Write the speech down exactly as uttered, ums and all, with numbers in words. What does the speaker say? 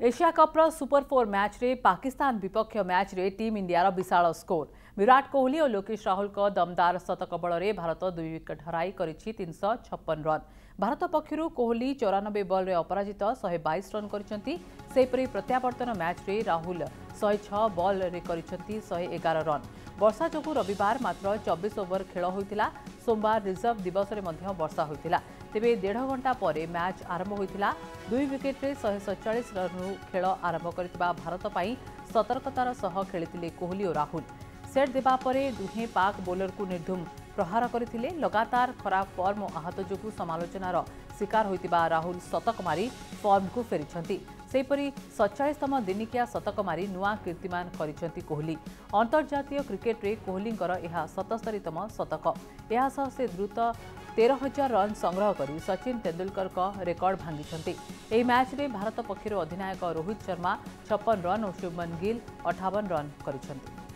Asia कप्र super four match रे पाकिस्तान विपक्ष मैच रे टीम इंडिया विशाल स्कोर विराट कोहली और लोकेश राहुल का दमदार शतक बल में भारत दुई विकेट हराई करिछि तीन सौ छप्पन रन। भारत पक्षर कोहली चौरानबे बल में अपराजित शहे बाईस रन करिसेंती। सेहीपरि प्रत्यावर्तन मैच रे राहुल शहे छह बल रे करिसेंती शहे एगार रन। वर्षा जोगु रविवार मात्र चौबीस ओवर खेल होइतिला। सोमवार रिजर्व दिवस रे मध्य वर्षा होइतिला। तेबे डेढ़ घंटा पर मैच आरंभ होइतिला। दुई विकेट रे शहे सैंतालीस रन खेल आरंभ करथिबा भारत पई सतर्कतार सह खेलितिले कोहली और राहुल। सेट देबा परे दुहे पाक बोलर को निर्धुम प्रहार करथिले। लगातार खराब फॉर्म और आहत जोगु समालोचनार शिकार होइतिबा राहुल शतक मारी फॉर्म को फेरिछंती। सेहीपरि सैंतालीसतम दिनिकिया शतक मारी नुआ कीर्तिमान करिसेंती कोहली। अंतर्जातीय क्रिकेट रे कोहलींकर यह सतस्तरीतम शतक। यह सह से द्रुत तेरह हजार रन संग्रह करी सचिन तेंदुलकर का रेकर्ड भांगिछंती। एही मैच रे भारत पक्षर अधिनायक रोहित शर्मा छप्पन रन और शुभमन गिल अठावन रन करिसेंती।